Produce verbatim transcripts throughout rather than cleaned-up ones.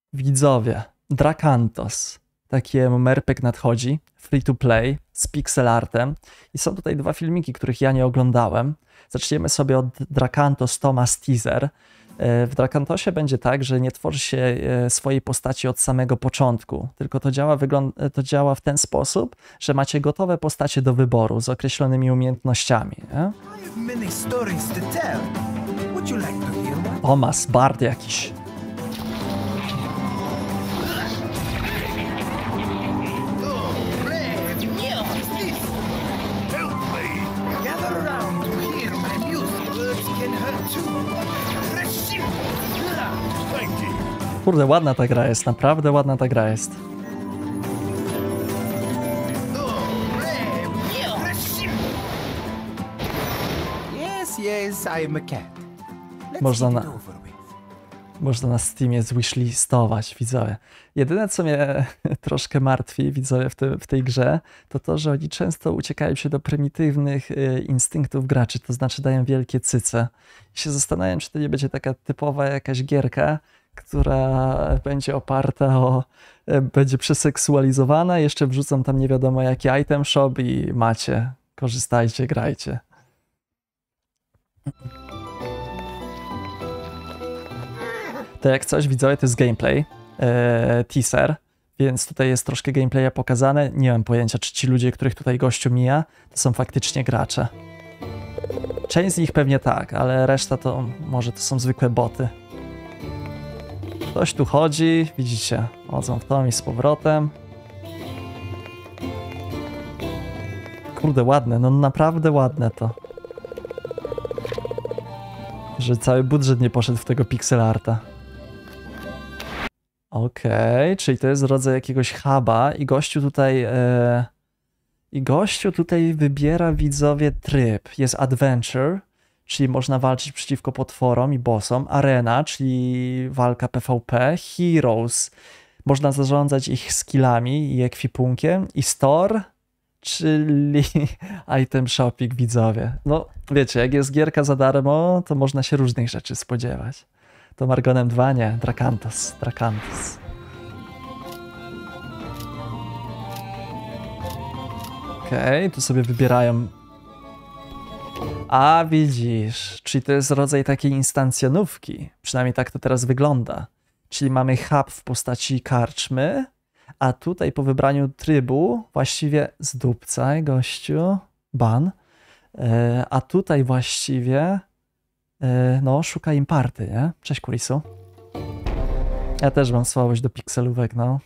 Widzowie, Drakantos. Taki M M O R P G nadchodzi, free to play, z pixel artem. I są tutaj dwa filmiki, których ja nie oglądałem. Zaczniemy sobie od Drakantos Thomas Teaser. W Drakantosie będzie tak, że nie tworzy się swojej postaci od samego początku, tylko to działa, to działa w ten sposób, że macie gotowe postacie do wyboru z określonymi umiejętnościami. Nie? Thomas, bard jakiś. Kurde, ładna ta gra jest, naprawdę ładna ta gra jest. Yes, yes, I'm a cat. Można na, można na Steamie zwishlistować, widzowie. Jedyne, co mnie troszkę martwi, widzowie, w, te, w tej grze, to to, że oni często uciekają się do prymitywnych y, instynktów graczy, to znaczy dają wielkie cyce. I się zastanawiam, czy to nie będzie taka typowa jakaś gierka, która będzie oparta o, będzie przeseksualizowana, jeszcze wrzucam tam nie wiadomo jaki item shop i macie, korzystajcie, grajcie. To jak coś, widzowie, to jest gameplay, e, teaser, więc tutaj jest troszkę gameplaya pokazane. Nie mam pojęcia, czy ci ludzie, których tutaj gościu mija, to są faktycznie gracze. Część z nich pewnie tak, ale reszta to może to są zwykłe boty. Ktoś tu chodzi, widzicie, chodzą w tom i z powrotem. Kurde, ładne, no naprawdę ładne to. Że cały budżet nie poszedł w tego pixel arta. Okej, okay, czyli to jest rodzaj jakiegoś huba i gościu tutaj... E, I gościu tutaj wybiera, widzowie, tryb. Jest adventure, czyli można walczyć przeciwko potworom i bossom. Arena, czyli walka P V P. Heroes, można zarządzać ich skillami i ekwipunkiem. I store, czyli item shopping, widzowie. No, wiecie, jak jest gierka za darmo, to można się różnych rzeczy spodziewać. To Margonem dwa, nie. Drakantos, Drakantos. Okej, okay, tu sobie wybierają. A widzisz, czyli to jest rodzaj takiej instancjonówki. Przynajmniej tak to teraz wygląda. Czyli mamy hub w postaci karczmy, a tutaj po wybraniu trybu właściwie zdupcaj, gościu, ban. Yy, a tutaj właściwie yy, no, szuka imparty, nie? Cześć, Kurisu. Ja też mam słabość do pikselówek, no.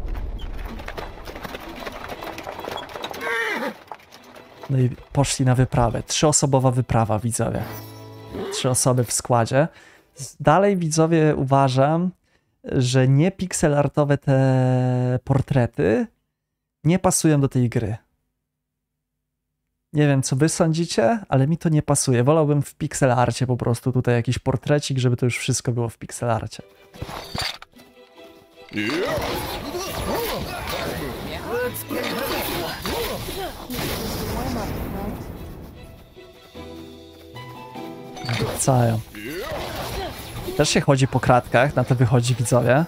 No i poszli na wyprawę. Trzyosobowa wyprawa, widzowie. Trzy osoby w składzie. Dalej, widzowie, uważam, że nie pixelartowe te portrety nie pasują do tej gry. Nie wiem, co wy sądzicie, ale mi to nie pasuje. Wolałbym w pixelarcie po prostu tutaj jakiś portrecik, żeby to już wszystko było w pixelarcie. Cają. Też się chodzi po kratkach, na to wychodzi, widzowie.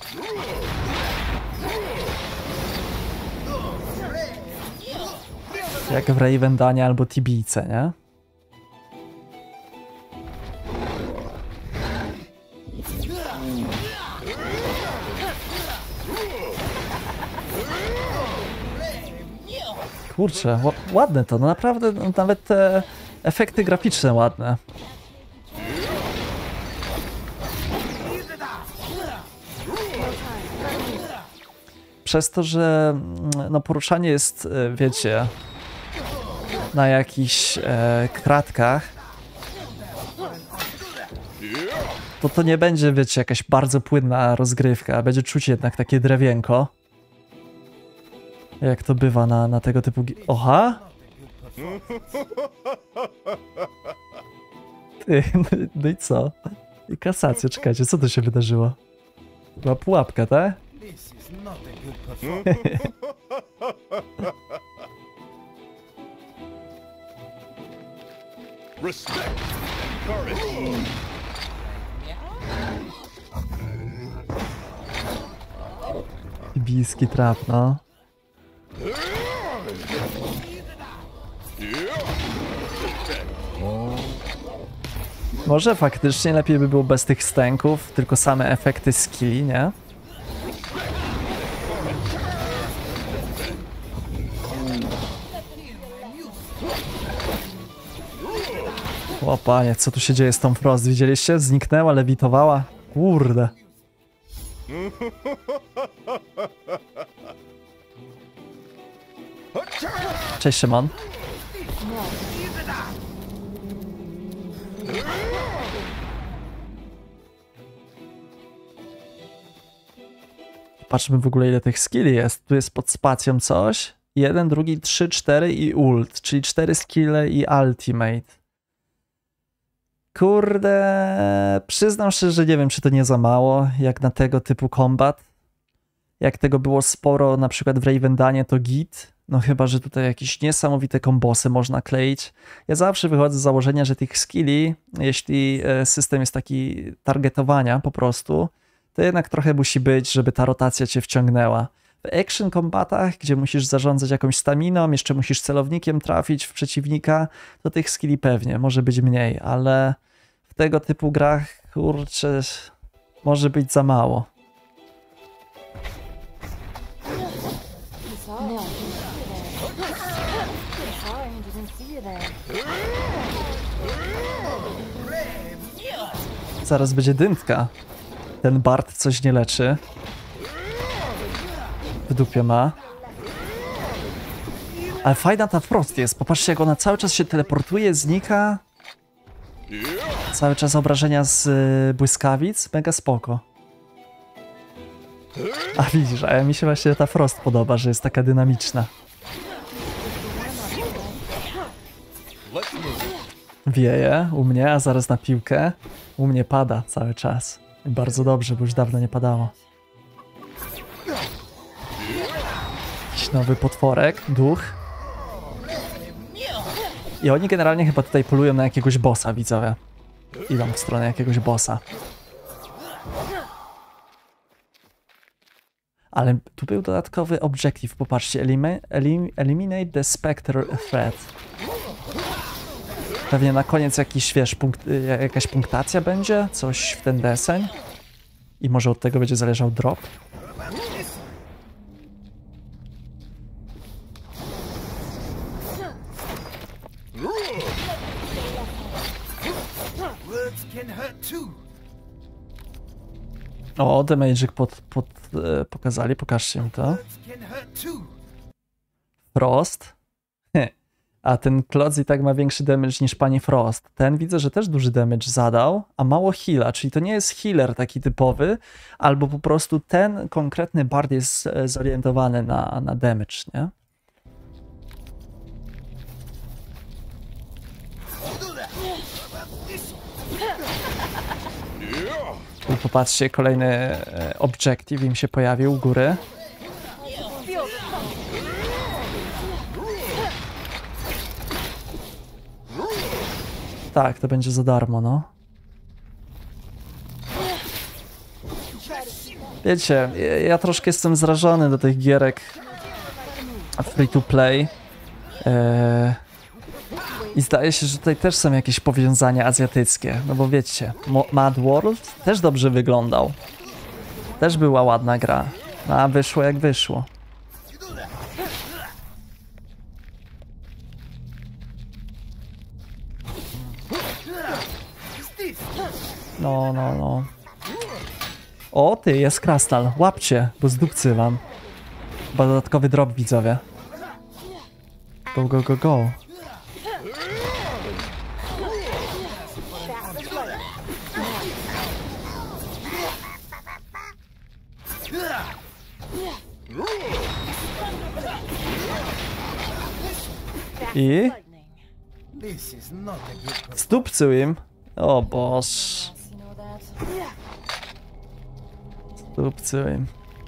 Jak w Raven Danie albo Tibijce, nie? Kurczę, ładne to, no naprawdę, no nawet te efekty graficzne ładne. Przez to, że no, poruszanie jest, wiecie, na jakichś e, kratkach, to to nie będzie, wiecie, jakaś bardzo płynna rozgrywka, będzie czuć jednak takie drewienko. Jak to bywa na, na tego typu... Oha! Ty, no i co? I kasację, czekajcie, co to się wydarzyło? Była pułapka, tak? Respect, courage. Zajebiski trap, no. Może faktycznie lepiej by było bez tych stęków, tylko same efekty skilli, nie? O panie, co tu się dzieje z tą Frost? Widzieliście? Zniknęła, lewitowała. Kurde. Cześć, Szymon. Patrzmy w ogóle, ile tych skilli jest. Tu jest pod spacją coś. Jeden, drugi, trzy, cztery i ult, czyli cztery skille i ultimate. Kurde, przyznam szczerze, że nie wiem, czy to nie za mało, jak na tego typu kombat. Jak tego było sporo, na przykład w Ravendanie, to git. No chyba, że tutaj jakieś niesamowite kombosy można kleić. Ja zawsze wychodzę z założenia, że tych skilli, jeśli system jest taki targetowania po prostu, to jednak trochę musi być, żeby ta rotacja cię wciągnęła. W action kombatach, gdzie musisz zarządzać jakąś staminą, jeszcze musisz celownikiem trafić w przeciwnika, to tych skilli pewnie może być mniej, ale w tego typu grach, kurczę, może być za mało. Zaraz będzie dyntka. Ten Bard coś nie leczy. W dupie ma. Ale fajna ta Frost jest. Popatrzcie, jak ona cały czas się teleportuje, znika. Cały czas obrażenia z y, błyskawic. Mega spoko. A widzisz, a mi się właśnie ta Frost podoba, że jest taka dynamiczna. Wieje u mnie, a zaraz na piłkę. U mnie pada cały czas. I bardzo dobrze, bo już dawno nie padało. Jakiś nowy potworek, duch. I oni generalnie chyba tutaj polują na jakiegoś bossa, widzowie. Idą w stronę jakiegoś bossa. Ale tu był dodatkowy objective, popatrzcie. Elimi elim eliminate the Spectre threat. Pewnie na koniec jakiś, wiesz, punkt, jakaś punktacja będzie, coś w ten deseń. I może od tego będzie zależał drop. O, damage'ik pod, pod, e, pokazali, pokażcie mi to. Frost. A ten Klodz i tak ma większy damage niż pani Frost. Ten widzę, że też duży damage zadał, a mało heala, czyli to nie jest healer taki typowy, albo po prostu ten konkretny bard jest zorientowany na, na damage, nie? Tu popatrzcie, kolejny objective im się pojawił u góry. Tak, to będzie za darmo, no. Wiecie, ja, ja troszkę jestem zrażony do tych gierek free to play. Eee, I zdaje się, że tutaj też są jakieś powiązania azjatyckie. No bo wiecie, Mad World też dobrze wyglądał. Też była ładna gra. No, a wyszło jak wyszło. No, no, no. O, ty, jest krasnal. Łapcie, bo zdupcy wam. Chyba dodatkowy drop, widzowie. Go, go, go, go. I? Zdupcył im. O boż. Zdupcył im.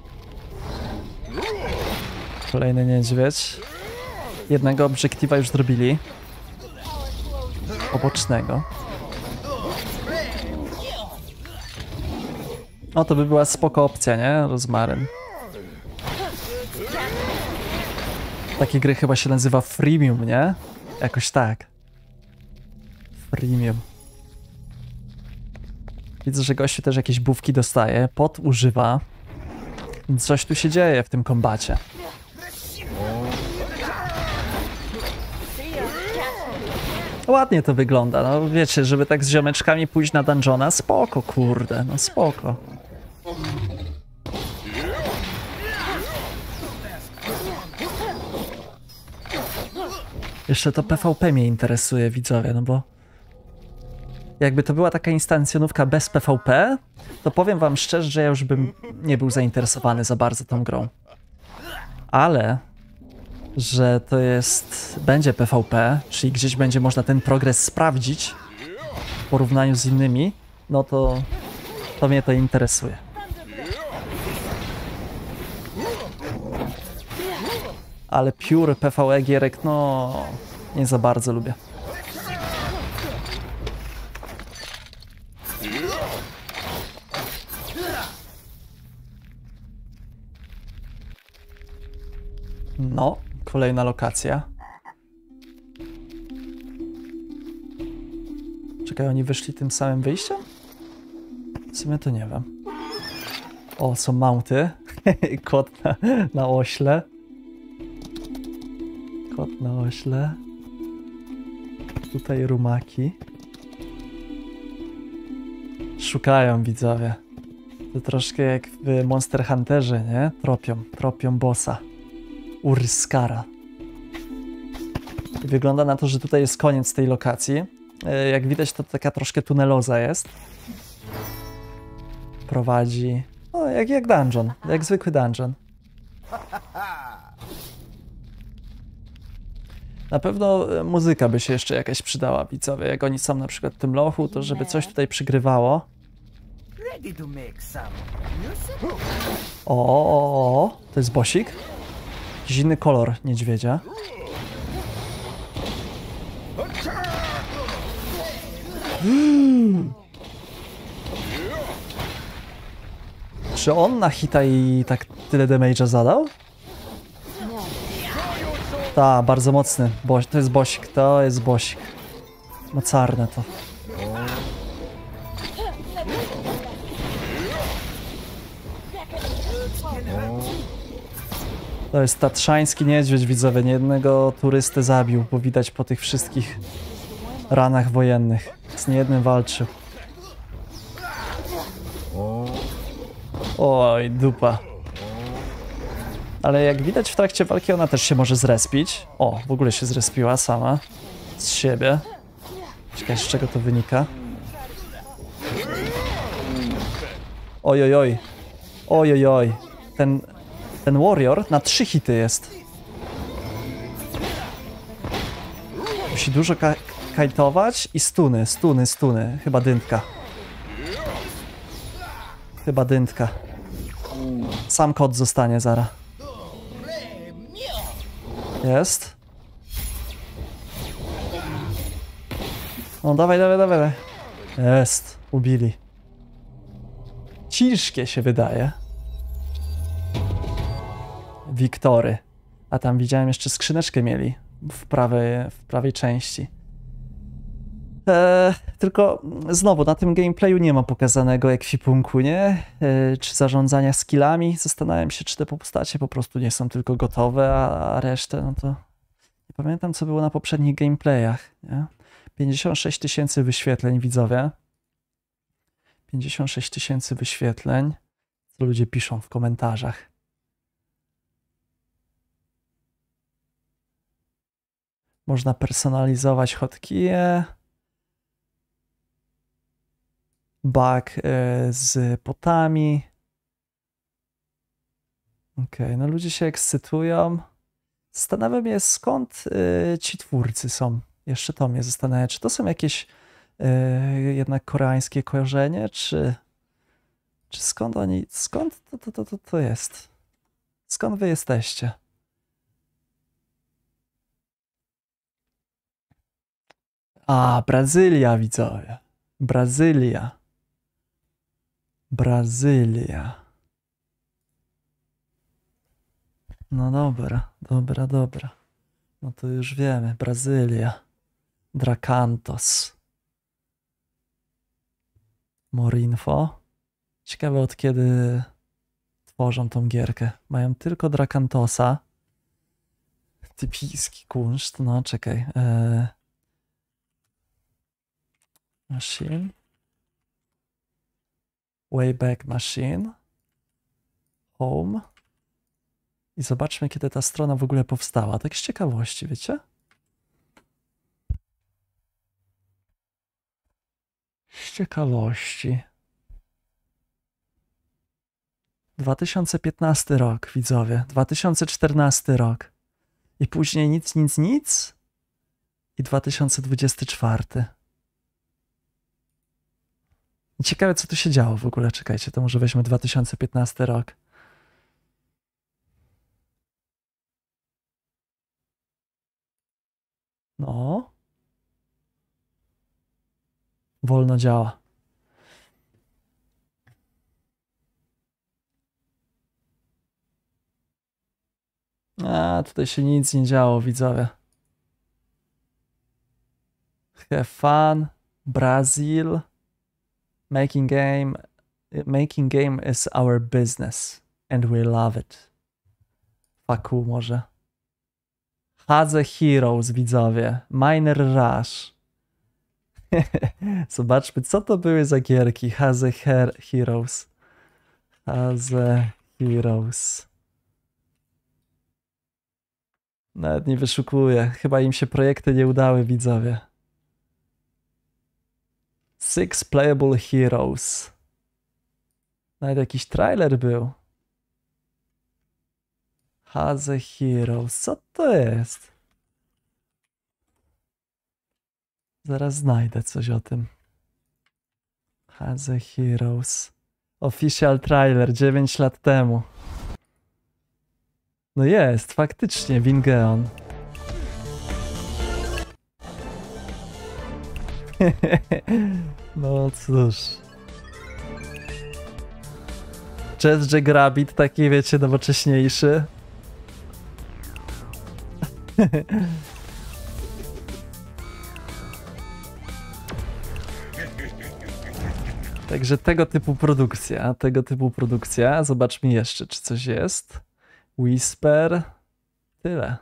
Kolejny niedźwiedź. Jednego obiektywa już zrobili. Pobocznego. O, to by była spoko opcja, nie? Rozmaryn. Takie gry chyba się nazywa freemium, nie? Jakoś tak. Freemium. Widzę, że gościu też jakieś bufki dostaje, pot używa. Więc coś tu się dzieje w tym kombacie. Ładnie to wygląda, no wiecie, żeby tak z ziomeczkami pójść na dungeona, spoko, kurde, no spoko. Jeszcze to P V P mnie interesuje, widzowie, no bo jakby to była taka instancjonówka bez P V P, to powiem wam szczerze, że ja już bym nie był zainteresowany za bardzo tą grą. Ale że to jest, będzie P V P, czyli gdzieś będzie można ten progres sprawdzić w porównaniu z innymi, no to, to mnie to interesuje. Ale pure P V E gierek, no nie za bardzo lubię. No, kolejna lokacja. Czekaj, oni wyszli tym samym wyjściem? W sumie to nie wiem. O, są mounty. Kot na, na ośle. Kot na ośle. Tutaj rumaki. Szukają widzowie. To troszkę jak w Monster Hunterze, nie? Tropią, tropią bossa. Urskara. I wygląda na to, że tutaj jest koniec tej lokacji. Jak widać, to taka troszkę tuneloza jest. Prowadzi... O, jak, jak dungeon. Jak zwykły dungeon. Na pewno muzyka by się jeszcze jakaś przydała, widzowie. Jak oni są na przykład w tym lochu, to żeby coś tutaj przygrywało. O, o, o, to jest bossik. Jakiś inny kolor niedźwiedzia. Hmm. Czy on na hita i tak tyle damage'a zadał? Ta, bardzo mocny. Bo, to jest bossik, to jest bossik. Mocarne to. To jest tatrzański niedźwiedź, widzowie. Niejednego turystę zabił, bo widać po tych wszystkich ranach wojennych. Z niejednym walczył. Oj, dupa. Ale jak widać w trakcie walki ona też się może zrespić. O, w ogóle się zrespiła sama. Z siebie. Ciekawe, z czego to wynika. Oj, oj, oj. Oj, oj, oj. Ten, ten warrior na trzy hity jest. Musi dużo ka kajtować i stuny, stuny, stuny. Chyba dyntka. Chyba dyntka. Sam kot zostanie zara. Jest. No dawaj, dawaj, dawaj. Jest. Ubili. Ciężkie się wydaje. Wiktory. A tam widziałem jeszcze skrzyneczkę mieli. W prawej, w prawej części. Eee, tylko znowu na tym gameplayu nie ma pokazanego ekwipunku, nie? Eee, czy zarządzania skillami. Zastanawiam się, czy te postacie po prostu nie są tylko gotowe, a, a resztę, no to nie pamiętam, co było na poprzednich gameplayach, nie? pięćdziesiąt sześć tysięcy wyświetleń, widzowie. pięćdziesiąt sześć tysięcy wyświetleń. Co ludzie piszą w komentarzach. Można personalizować hotkey'e. Bug y, z potami. Okej, okay, no ludzie się ekscytują. Zastanawiam się, skąd y, ci twórcy są. Jeszcze to mnie zastanawia, czy to są jakieś y, jednak koreańskie korzenie, czy, czy skąd oni, skąd to, to, to, to, to jest? Skąd wy jesteście? A, Brazylia, widzowie. Brazylia. Brazylia. No dobra, dobra, dobra. No to już wiemy. Brazylia. Drakantos. Morinfo. Ciekawe od kiedy tworzą tą gierkę. Mają tylko Drakantosa. Typiski kunszt. No czekaj. Eee... Machine. Wayback Machine. Home. I zobaczmy, kiedy ta strona w ogóle powstała. Tak z ciekawości, wiecie? Z ciekawości. dwa tysiące piętnasty rok, widzowie. dwa tysiące czternasty rok. I później nic, nic, nic. I dwa tysiące dwudziesty czwarty. I ciekawe, co tu się działo w ogóle. Czekajcie, to może weźmy dwa tysiące piętnasty rok. No. Wolno działa. A, tutaj się nic nie działo, widzowie. Have fun. Brazil. Making game. Making game is our business. And we love it. Faku może. Haze Heroes, widzowie. Miner Rush. Zobaczmy, co to były za gierki. Haze Her Heroes. Haze Heroes. Nawet nie wyszukuję. Chyba im się projekty nie udały, widzowie. Six Playable Heroes. Nawet jakiś trailer był. Haze Heroes. Co to jest? Zaraz znajdę coś o tym. Haze Heroes. Official trailer dziewięć lat temu. No jest, faktycznie, Wingeon. No cóż. Jazz Jack Rabbit, taki wiecie, nowocześniejszy. Także tego typu produkcja, tego typu produkcja. Zobaczmy jeszcze, czy coś jest. Whisper. Tyle.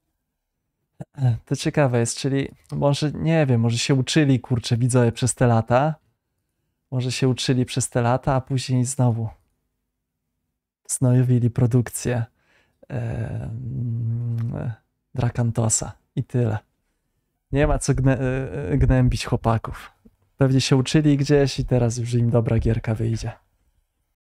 To ciekawe jest, czyli może, nie wiem, może się uczyli, kurczę, widzowie, przez te lata. Może się uczyli przez te lata, a później znowu znowili produkcję e, Drakantosa i tyle. Nie ma co gnę, gnębić chłopaków. Pewnie się uczyli gdzieś i teraz już im dobra gierka wyjdzie.